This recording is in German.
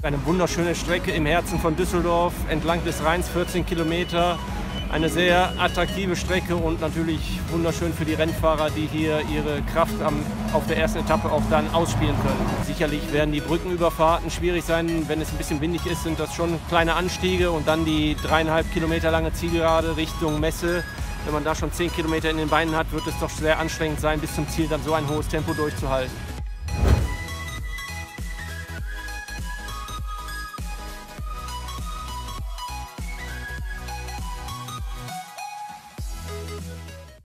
Eine wunderschöne Strecke im Herzen von Düsseldorf, entlang des Rheins, 14 Kilometer. Eine sehr attraktive Strecke und natürlich wunderschön für die Rennfahrer, die hier ihre Kraft auf der ersten Etappe auch dann ausspielen können. Sicherlich werden die Brückenüberfahrten schwierig sein. Wenn es ein bisschen windig ist, sind das schon kleine Anstiege und dann die 3,5 Kilometer lange Zielgerade Richtung Messe. Wenn man da schon 10 Kilometer in den Beinen hat, wird es doch sehr anstrengend sein, bis zum Ziel dann so ein hohes Tempo durchzuhalten.